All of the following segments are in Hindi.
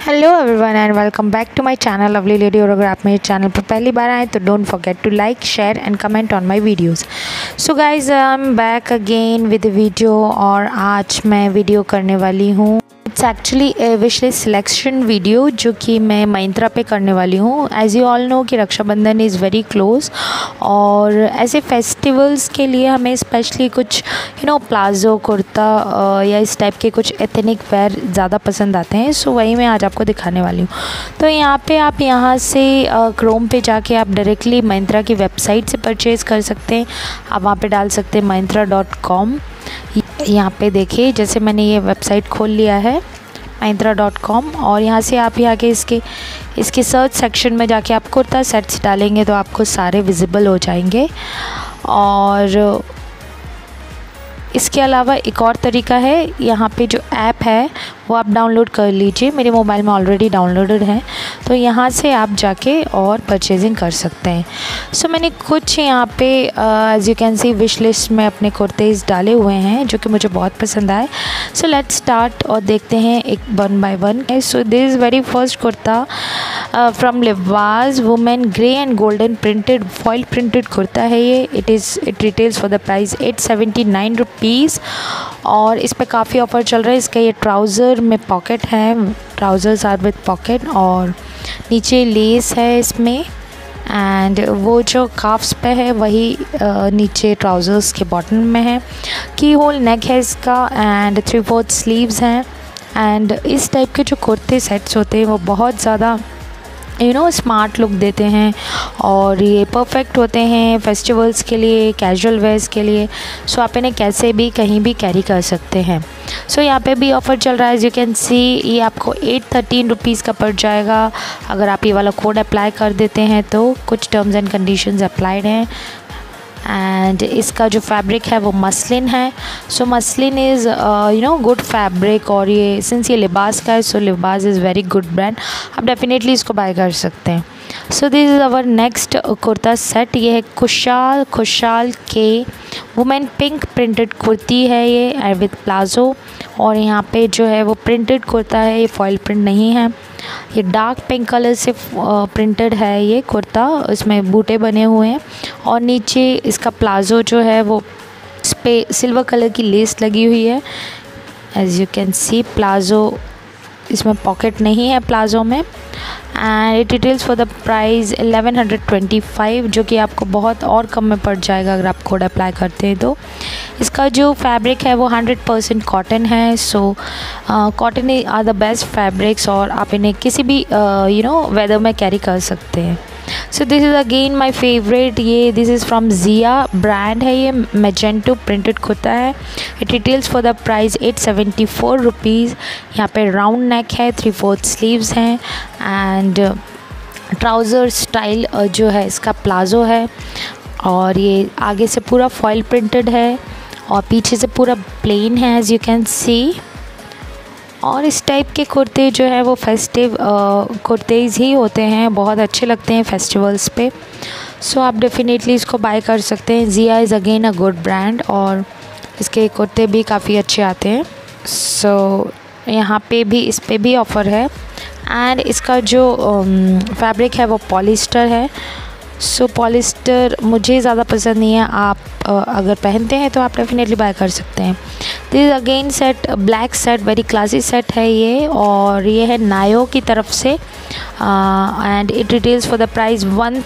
Hello everyone and welcome back to my channel lovely lady. और अगर आप मेरे चैनल पर पहली बार आए तो don't forget to like share and comment on my videos. So guys I am back again with video और आज मैं वीडियो करने वाली हूँ। It's actually wish list selection video जो कि मैं Myntra पे करने वाली हूँ। एज़ यू ऑल नो कि रक्षाबंधन इज़ वेरी क्लोज और ऐसे फेस्टिवल्स के लिए हमें स्पेशली कुछ प्लाज़ो कुर्ता या इस टाइप के कुछ एथनिक वेयर ज़्यादा पसंद आते हैं। सो वही मैं आज आपको दिखाने वाली हूँ। तो यहाँ पे आप यहाँ से क्रोम पे जाके आप डायरेक्टली Myntra की वेबसाइट से परचेज़ कर सकते हैं। आप वहाँ पे डाल सकते हैं myntra.com। यहाँ पे देखिए जैसे मैंने ये वेबसाइट खोल लिया है myntra.com और यहाँ से आप यहाँ के इसके सर्च सेक्शन में जाके आप कुर्ता सेट्स डालेंगे तो आपको सारे विजिबल हो जाएंगे। और इसके अलावा एक और तरीका है, यहाँ पे जो ऐप है वो आप डाउनलोड कर लीजिए। मेरे मोबाइल में ऑलरेडी डाउनलोडेड है तो यहाँ से आप जाके और परचेजिंग कर सकते हैं। सो मैंने कुछ यहाँ पे as you can see wish list में अपने कुर्तेज़ डाले हुए हैं जो कि मुझे बहुत पसंद आए। सो लेट्स स्टार्ट और देखते हैं एक one by one. So this is very first kurta from Libas women grey and golden printed foil printed kurta है ये। It retails for the price 879 rupees और इस पर काफ़ी ऑफ़र चल रहा है। इसका ये ट्राउज़र में पॉकेट है, ट्राउज़र्स आर विद पॉकेट और नीचे लेस है इसमें एंड वो जो काफ्स पे है वही नीचे ट्राउज़र्स के बॉटम में है। की होल नेक है इसका एंड 3/4 स्लीव्स हैं। एंड इस टाइप के जो कुर्ते सेट्स होते हैं वो बहुत ज़्यादा स्मार्ट लुक देते हैं और ये परफेक्ट होते हैं फेस्टिवल्स के लिए, कैजुअल वेयर्स के लिए। सो आप इन्हें कैसे भी कहीं भी कैरी कर सकते हैं। सो यहाँ पे भी ऑफ़र चल रहा है। एज यू कैन सी ये आपको 813 रुपीज़ का पड़ जाएगा अगर आप ये वाला कोड अप्लाई कर देते हैं तो। कुछ टर्म्स एंड कंडीशंस अप्लाइड हैं एंड इसका जो फैब्रिक है वो मसलिन है। So muslin is good fabric और ये सिंस ये लिबास का है so Libas is very good brand, आप डेफिनेटली इसको बाय कर सकते हैं। So this is our next kurta set. ये है खुशहाल के वुमेन पिंक प्रिंटेड कुर्ती है ये विद प्लाज़ो और यहाँ पे जो है वो प्रिंटेड कुर्ता है, ये फॉइल प्रिंट नहीं है। ये डार्क पिंक कलर से प्रिंटेड है ये कुर्ता, इसमें बूटे बने हुए हैं और नीचे इसका प्लाज़ो जो है वो इस पर सिल्वर कलर की लेस लगी हुई है। As you can see palazzo इसमें पॉकेट नहीं है प्लाज़ो में and it details for the price 1125 जो कि आपको बहुत और कम में पड़ जाएगा अगर आप कोड अप्लाई करते हैं तो। इसका जो फैब्रिक है वो 100% कॉटन है। So cotton are the best fabrics और आप इन्हें किसी भी वेदर में कैरी कर सकते हैं। So this is again my favourite. ये this is from Jiya brand है, ये मैजेंटो प्रिंटेड कुर्ता है। It retails for the price 874 rupees. यहाँ पे राउंड नेक है, 3/4 स्लीव्स हैं एंड ट्राउज़र स्टाइल जो है इसका प्लाज़ो है और ये आगे से पूरा फॉइल प्रिंटेड है और पीछे से पूरा प्लेन है एज यू कैन सी। और इस टाइप के कुर्ते जो है वो फेस्टिव कुर्तेज़ ही होते हैं, बहुत अच्छे लगते हैं फेस्टिवल्स पे। सो आप डेफिनेटली इसको बाय कर सकते हैं। Jiya is again a good brand और इसके कुर्ते भी काफ़ी अच्छे आते हैं। सो यहाँ पे भी इस पे भी ऑफ़र है एंड इसका जो फैब्रिक है वो पॉलिस्टर है। सो पॉलिस्टर मुझे ज़्यादा पसंद नहीं है, आप अगर पहनते हैं तो आप डेफिनेटली बाय कर सकते हैं। This again set black set, very classy set है ये और ये है नायो की तरफ से and it retails for the price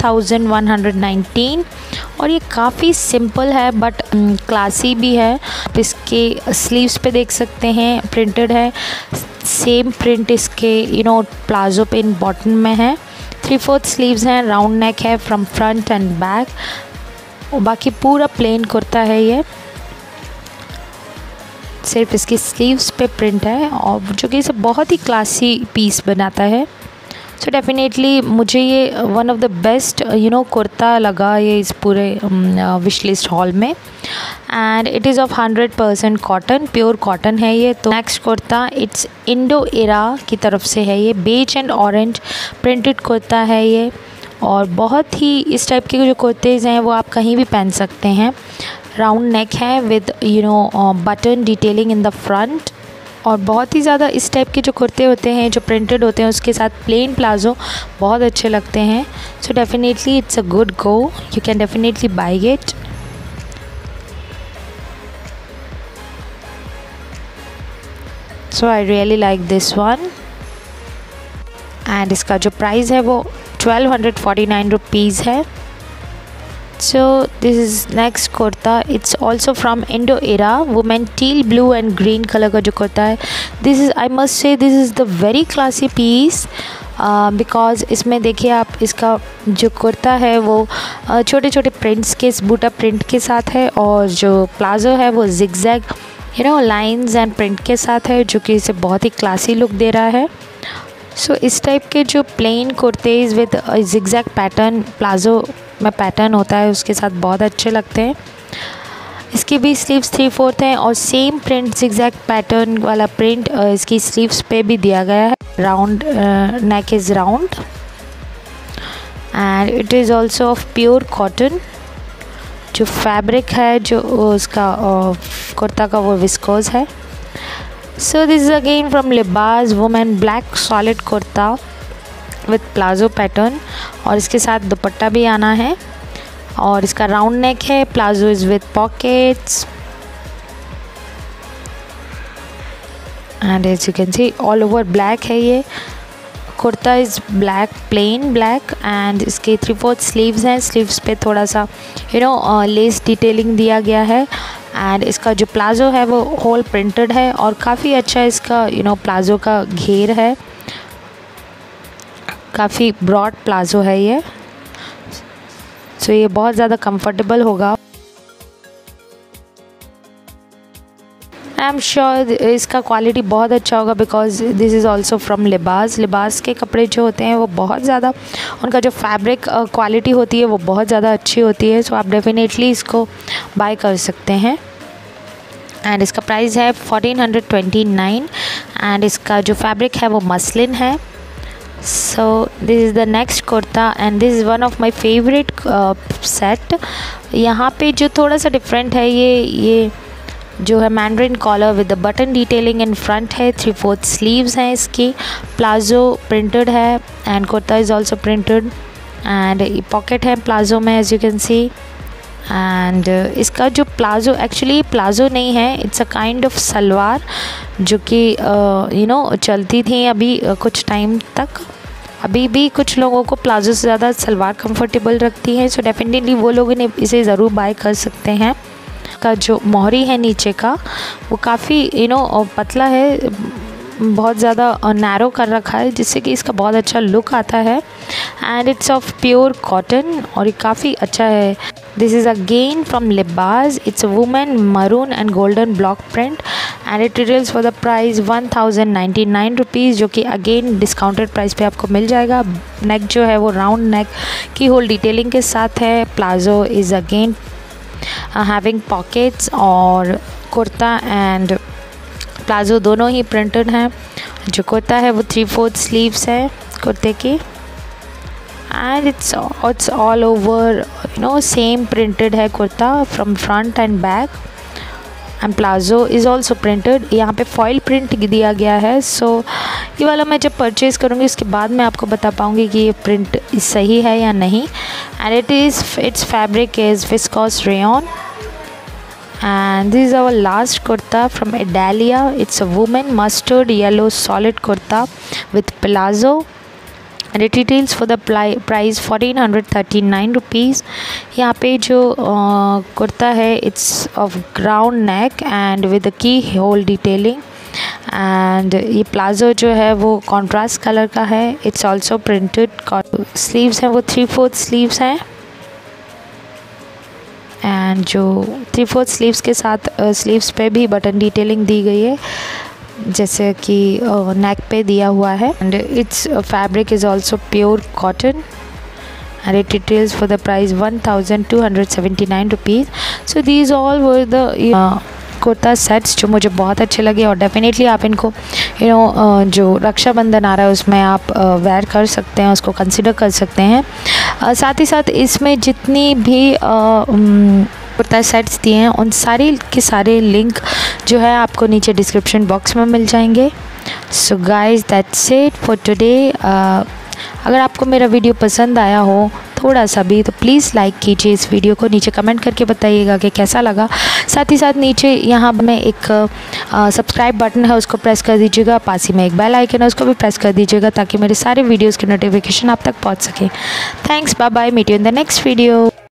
1119 और ये काफ़ी सिंपल है बट क्लासी भी है। आप इसके स्लीव्स पे देख सकते हैं प्रिंटेड है, सेम प्रिंट इसके प्लाज़ो पे इन बॉटम में है। 3/4 स्लीव्स हैं, राउंड नेक है फ्रॉम फ्रंट एंड बैक और बाकी पूरा प्लेन कुर्ता है ये, सिर्फ इसकी स्लीव्स पे प्रिंट है और जो कि इसे बहुत ही क्लासी पीस बनाता है। सो डेफिनेटली मुझे ये one of the best kurta लगा ये इस पूरे विश लिस्ट हॉल में and it is of 100% cotton, pure cotton है ये। तो नेक्स्ट कुर्ता इट्स इंडो एरा की तरफ से है, ये beige and orange printed kurta है ये और बहुत ही इस टाइप के जो कुर्तेज़ हैं वो आप कहीं भी पहन सकते हैं। राउंड नेक है with button detailing in the front और बहुत ही ज़्यादा इस टाइप के जो कुर्ते होते हैं जो प्रिंटेड होते हैं उसके साथ प्लेन प्लाज़ो बहुत अच्छे लगते हैं। So definitely it's a good go, you can definitely buy it. So I really like this one. And इसका जो प्राइस है वो 1249 रुपीज़ है। So this is next kurta, it's also from Indo era, women teal blue and green color का जो कुर्ता है। This is, I must say, this is the very classy piece because इसमें देखिए आप, इसका जो कुर्ता है वो छोटे छोटे प्रिंट्स के बूटा प्रिंट के साथ है और जो प्लाज़ो है वो जिगजैग लाइंस एंड प्रिंट के साथ है, जो कि इसे बहुत ही क्लासी लुक दे रहा है। सो इस टाइप के जो प्लेन कुर्तेज़ विद जिगजैग पैटर्न प्लाज़ो में पैटर्न होता है उसके साथ बहुत अच्छे लगते हैं। इसकी भी स्लीव्स 3/4 हैं और सेम प्रिंट जिगजैग पैटर्न वाला प्रिंट इसकी स्लीव्स पे भी दिया गया है। Round neck is round and it is also of pure cotton. जो फैब्रिक है जो उसका कुर्ता का वो विस्कोस है। So this is again from Libas women black solid kurta with palazzo pattern और इसके साथ दुपट्टा भी आना है और इसका राउंड नेक है। Palazzo is with pockets and as you can see all over black है। ये kurta is black, plain black and इसके 3/4 स्लीव्स हैं। स्लीव्स पे थोड़ा सा लेस डिटेलिंग दिया गया है एंड इसका जो प्लाज़ो है वो होल प्रिंटेड है और काफ़ी अच्छा इसका प्लाज़ो का घेर है। काफ़ी ब्रॉड प्लाज़ो है ये। सो ये बहुत ज़्यादा कंफर्टेबल होगा। आई एम श्योर इसका क्वालिटी बहुत अच्छा होगा because this is also from Libas. Libas के कपड़े जो होते हैं वो बहुत ज़्यादा, उनका जो फैब्रिक क्वालिटी होती है वो बहुत ज़्यादा अच्छी होती है। सो आप डेफिनेटली इसको बाय कर सकते हैं। एंड इसका प्राइस है 1429 एंड इसका जो फैब्रिक है वो मसलिन है। So this is the next kurta and this is one of my favorite set। यहाँ पे जो थोड़ा सा डिफरेंट है ये जो है mandarin collar with the button detailing in front है। 3/4 स्लीव्स हैं इसकी। प्लाज़ो प्रिंटेड है and kurta is also printed and pocket है प्लाज़ो में as you can see. And इसका जो प्लाज़ो एक्चुअली प्लाज़ो नहीं है, it's a kind of salwar जो कि चलती थी अभी कुछ टाइम तक। अभी भी कुछ लोगों को प्लाज़ो से ज़्यादा सलवार कंफर्टेबल रखती है। सो डेफिनेटली वो लोग इसे ज़रूर बाय कर सकते हैं। का जो मोहरी है नीचे का वो काफ़ी पतला है, बहुत ज़्यादा नैरो कर रखा है जिससे कि इसका बहुत अच्छा लुक आता है and it's of pure cotton और ये काफ़ी अच्छा है। This is again from Libas. It's a women maroon and golden block print and it retails for the price 1099 rupees, जो कि अगेन डिस्काउंटेड प्राइस पे आपको मिल जाएगा। नेक जो है वो राउंड नेक की होल डिटेलिंग के साथ है। Palazzo is again having pockets और कुर्ता एंड प्लाज़ो दोनों ही प्रिंटेड हैं। जो कुर्ता है वो 3/4 स्लीव्स है कुर्ते की and it's all over same printed है kurta from front and back and palazzo is also printed. यहाँ पे फॉइल प्रिंट दिया गया है। सो ये वाला मैं जब परचेज़ करूँगी उसके बाद मैं आपको बता पाऊँगी कि ये प्रिंट सही है या नहीं। And it's fabric is viscose rayon and this is our last kurta from Adalia. It's a woman mustard yellow solid kurta with palazzo and it retails for the price 1439 rupees। यहाँ पे जो कुर्ता है it's of ground neck and with the key hole detailing and ये प्लाज़ो जो है वो contrast कलर का है। it's also printed। स्लीव्स हैं वो 3/4 स्लीव्स हैं एंड जो 3/4 स्लीव्स के साथ स्लीव्स पे भी बटन डिटेलिंग दी गई है जैसे कि नेक पे दिया हुआ है and it's fabric is also pure cotton and it retails for the price 1279 rupees. So these all were the kurta sets जो मुझे बहुत अच्छे लगे और डेफिनेटली आप इनको जो रक्षाबंधन आ रहा है उसमें आप वेयर कर सकते हैं, उसको कंसिडर कर सकते हैं। साथ ही साथ इसमें जितनी भी कुर्ता सेट्स दिए हैं उन सारे के सारे लिंक जो है आपको नीचे डिस्क्रिप्शन बॉक्स में मिल जाएंगे। So guys that's it for today. अगर आपको मेरा वीडियो पसंद आया हो थोड़ा सा भी तो प्लीज़ लाइक कीजिए इस वीडियो को, नीचे कमेंट करके बताइएगा कि कैसा लगा। साथ ही साथ नीचे यहाँ में एक सब्सक्राइब बटन है उसको प्रेस कर दीजिएगा, पास ही में एक बेल आइकन है उसको भी प्रेस कर दीजिएगा ताकि मेरे सारे वीडियोज़ की नोटिफिकेशन आप तक पहुँच सके। Thanks, bye bye, meet you in the next video.